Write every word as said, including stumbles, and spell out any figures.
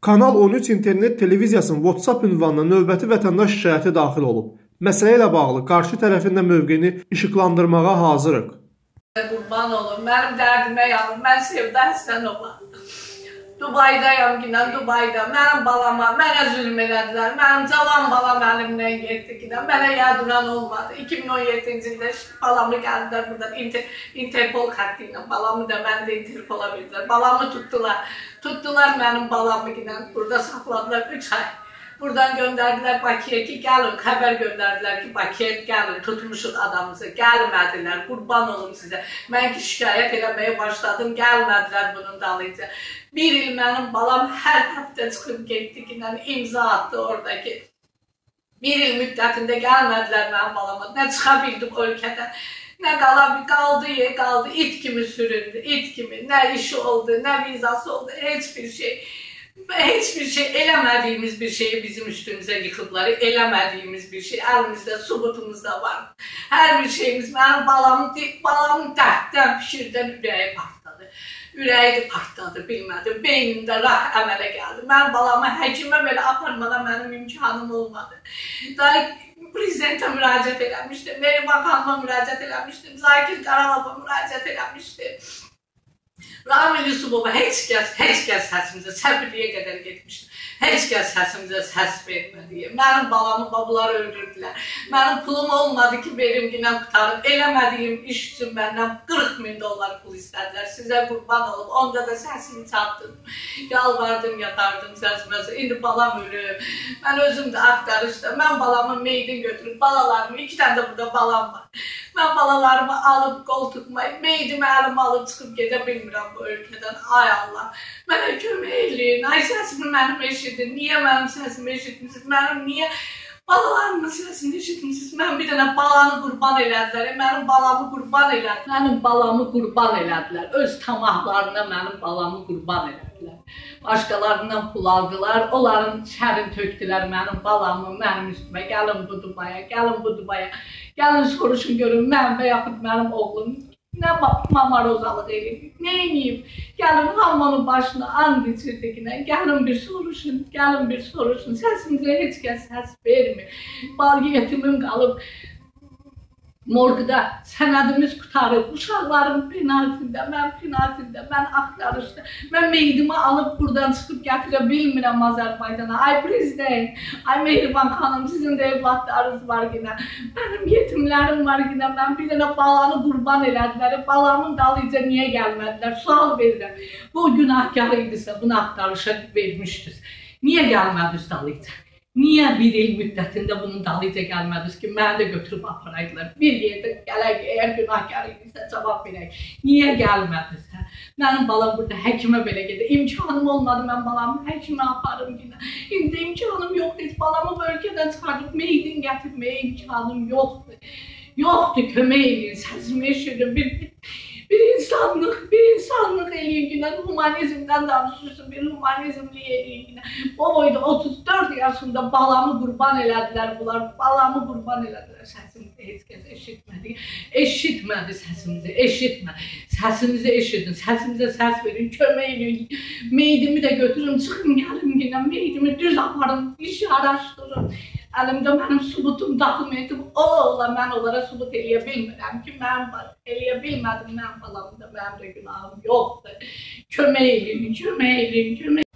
Kanal on üç internet televiziyasının WhatsApp ünvanına növbəti vətəndaş şikayəti daxil olub. Məsələ ilə bağlı qarşı tərəfin də mövqeyini işıqlandırmağa hazırıq. Qurban olum, mənim dərdimə yanım, mən Sevda Həsənova. Dubaydayam yine, Dubayda. Mənim balama, mənə zülm elədilər. Mənim cavan balam əlimdən getdi yine. Mənə yadıran olmadı. iki min on yeddinci ildə balamı gəldilər buradan Inter Interpol xətti ilə. Balamı da məni də Interpola verdilər. Balamı tutdular. Tutdular mənim balamı yine. Burada saxladılar üç ay. Buradan göndərdilər Bakıya ki, gəlin, xəbər göndərdilər ki, Bakıya gəlin, tutmuşuq adamımızı, gəlmədilər, qurban olum sizə. Mən ki, şikayət eləməyə başladım, gəlmədilər bunun dalınca. Bir il mənim balam hər həftə çıxıb getdi ki, imza attı oradakı. Bir il müddətində gəlmədilər mənim balama, nə çıxa bildim ölkədən. Nə qala, qaldı, qaldı, it kimi süründü, it kimi. Nə işi oldu, nə vizası oldu, heç bir şey. Heç bir şey, eləmədiyimiz bir şeyi bizim üstümüzə yıxıblar, eləmədiyimiz bir şey, əlimizdə, subutumuzda var. Hər bir şeyimiz, mənim balamın, balamın dərddən, pişirdən ürəyi partladı. Ürəyi də partladı, bilmədim, beynimdə rak əmələ gəldi. Mən balamı həkimə belə aparmada mənim imkanım olmadı. Daha prezidentə müraciət eləmişdim, Mehriban xanıma müraciət eləmişdim, Zakir Qaralova müraciət eləmişdim. Ramil Yusubova heç kəs, heç kəs səsimizə səbirliyə qədər getmişdi. Heç kəs səsimizə səs vermədi. Mənim balamı babalar öldürdülər. Mənim pulum olmadı ki, verim yine qutarım. Eləmədiyim iş üçün məndən qırx min dollar pul istədilər. Sizə qurban olub. Onda da səsimi çatdım. Yalvardım, yatardım səsimə. İndi balam ölüb. Mən özüm də axtarışda. Mən balamın meydini götürüb, balalarımı, iki tane de burada balam var. Mən balalarımı alıb, qoltuqma, meydimi əlimə alıb çıxıb gedə bilmirəm bu ölkədən. Ay Allah, mənə kömək eləyin. Ay səsimi mənim eşidin. Niyə mənim səsimi eşitmişsiniz? Mənim niyə balalarımın səsini eşitmişsiniz? Mən bir dənə balanı qurban elədilər. Mənim balamı qurban elədilər. Mənim balamı qurban elədilər. Öz tamahlarına mənim balamı qurban elədilər. Başqalarından pul aldılar. Onların şərin tökdülər mənim balamı, mənim üstümə. Gəlin bu Dubaya, gəlin bu Dubaya. Gəlin soruşun görün, mən və yaxud mənim oğlum nə mamarozalıq edib, nə edib? Gəlin hamının başına and içirdik, gəlin bir soruşun, gəlin bir soruşun. Səsimizə heç kəs səs vermir. Bal yetimim qalıb morqda, sənədimiz qutarıb, uşaqlarım penaltində, mən penaltində, mən axtarışda. Mən meydimi alıb buradan çıxıb gətirə bilmirəm Azərbaycana. Ay prezident, ay Mehriban xanım, sizin də evlatlarınız var yine. Mənim yetimlərim var yine. Mən bir dənə balanı qurban elədilər. Balamın dalıyca niyə gəlmədilər? Sual verirəm. Bu günahkar idisə, bunu axtarışa vermişdiniz. Niyə gəlmədiniz dalıyca? Niyə bir il müddətində bunun dalıyca gəlmədiniz ki, məni də götürüb aparaydılar? Bir yerdə gələk, əgər günahkar idisə cavab verək. Niyə gəlmədiniz? Hə? Mənim balam burada həkimə belə gedir. İmkanım olmadı, mən balamı həkimə aparım yine. İndi imkanım yoxdur, heç balamı bu ölkədən çıxarıb meydin gətirməyə imkanım yoxdur. Yoxdur, kömək edin, səsimi eşidin. Bir, bir insanlıq, bir insanlıq eləyin yine. Humanizmdən danışırsın, bir humanizmli eləyin yine. O boyda otuz dörd yaşında balamı qurban elədilər bunlar. Balamı qurban elədilər. Səsimizi heç kəs eşitmədi. Eşitmədi səsimizi, eşitmədi. Səsimizi eşidin, səsimizə səs verin, kömək edin. Meydimi də götürün, çıxın gəlin yine. Meydimi düz aparın, işi araşdırın. Əlimdə mənim subutum daxım etib, o ola mən onlara subut eləyə bilmirəm ki, mən eləyə bilmədim, mən balamda, mənim də günahım yoxdur. Kömək edin, kömək edin, kömək edin.